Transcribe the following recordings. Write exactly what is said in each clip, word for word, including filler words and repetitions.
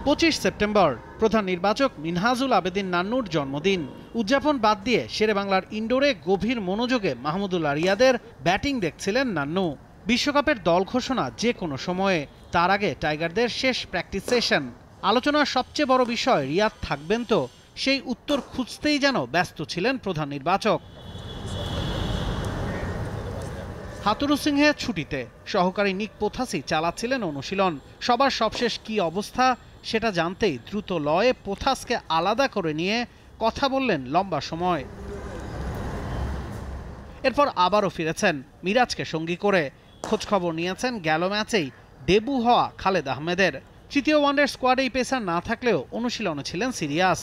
পঁচিশ সেপ্টেম্বর প্রধান নির্বাচক মিনহাজুল আবেদিন নান্নুর জন্মদিন। উদযাপন বাদ দিয়ে শেরেবাংলার ইনডোরে গভীর মনোযোগে মাহমুদুল্লাহ রিয়াদের ব্যাটিং দেখছিলেন নান্নু। বিশ্বকাপের দল ঘোষণা যে কোনো সময়ে, তার আগে টাইগারদের শেষ প্র্যাকটিস সেশন। আলোচনার সবচেয়ে বড় বিষয় রিয়াদ থাকবেন তো, সেই উত্তর খুঁজতেই যেন ব্যস্ত ছিলেন প্রধান নির্বাচক। হাতুরু সিংহে ছুটিতে, সহকারী নিক পোথাসি চালাচ্ছিলেন অনুশীলন। সবার সবশেষ কি অবস্থা সেটা জানতেই দ্রুত লয়ে পোথাসকে আলাদা করে নিয়ে কথা বললেন লম্বা সময়। এরপর আবারও ফিরেছেন মিরাজকে সঙ্গী করে। খোঁজখবর নিয়েছেন গেল ম্যাচেই ডেবু হওয়া খালেদ আহমেদের। তৃতীয় ওয়ানডের স্কোয়াডে এই পেসার না থাকলেও অনুশীলনে ছিলেন সিরিয়াস।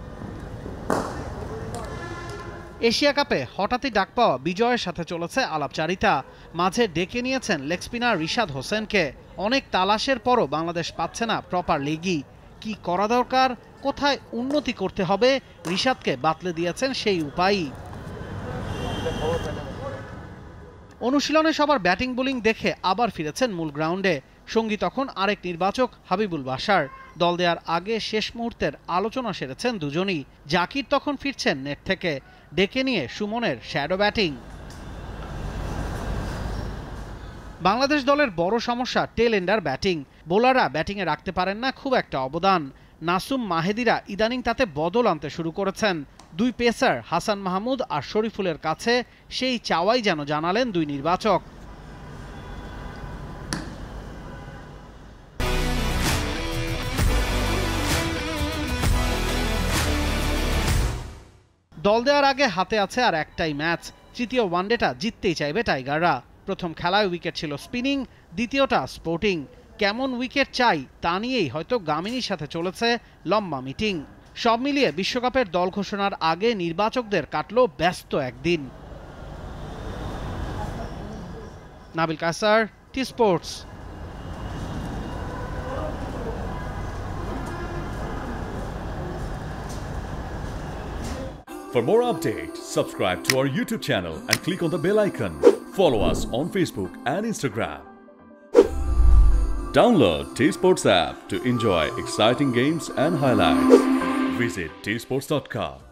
এশিয়া কাপে হঠাৎই ডাক পাওয়া বিজয়ের সাথে চলেছে আলাপচারিতা। মাঝে ডেকে নিয়েছেন লেগ স্পিনার রিশাদ হোসেনকে। অনেক তালাশের পরও বাংলাদেশ পাচ্ছে না প্রপার লিগই। কি করা দরকার, কোথায় উন্নতি করতে হবে, রিশাদকে বাতলে দিয়েছেন সেই উপায়ই। অনুশীলনে সবার ব্যাটিং বোলিং দেখে আবার ফিরেছেন মূল গ্রাউন্ডে। সঙ্গী তখন আরেক নির্বাচক হাবিবুল বাশার। দল দেওয়ার আগে শেষ মুহূর্তের আলোচনা সেরেছেন দুজনই। জাকির তখন ফিরছেন নেট থেকে, ডেকে নিয়ে সুমনের শ্যাডো ব্যাটিং। বাংলাদেশ দলের বড় সমস্যা টেল এন্ডার ব্যাটিং। বোলাররা ব্যাটিংয়ে রাখতে পারেন না খুব একটা অবদান। নাসুম মাহেদিরা ইদানিং তাতে বদল আনতে শুরু করেছেন। দুই পেসার হাসান মাহমুদ আর শরীফুলের কাছে সেই চাওয়াই যেন জানালেন দুই নির্বাচক। দল দেওয়ার আগে হাতে আছে আর একটাই ম্যাচ। তৃতীয় ওয়ানডেটা জিততেই চাইবে টাইগাররা। প্রথম খেলায় উইকেট ছিল স্পিনিং, দ্বিতীয়টা স্পোর্টিং। কেমন উইকেট চাই তা নিয়েই হয়তো গামিনীর সাথে চলেছে লম্বা মিটিং। সব মিলিয়ে বিশ্বকাপের দল ঘোষণার আগে নির্বাচকদের কাটল ব্যস্ত একদিন। Nabil Kaiser, T Sports. For more updates, subscribe to our YouTube channel and click on the bell icon. Follow us on Facebook and Instagram. Download TSports app to enjoy exciting games and highlights. Visit T sports dot com.